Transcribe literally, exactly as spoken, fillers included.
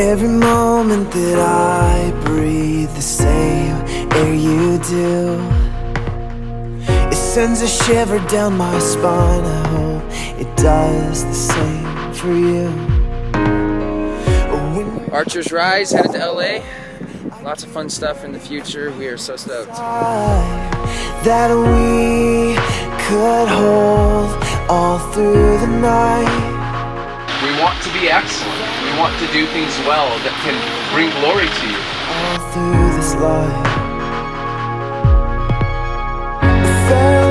Every moment that I breathe the same air you do, it sends a shiver down my spine. I hope it does the same for you. Archers Rise, headed to L A. Lots of fun stuff in the future. We are so stoked. That we could hold all through the night. We want to be excellent. We want to do things well that can bring glory to you. All through this life.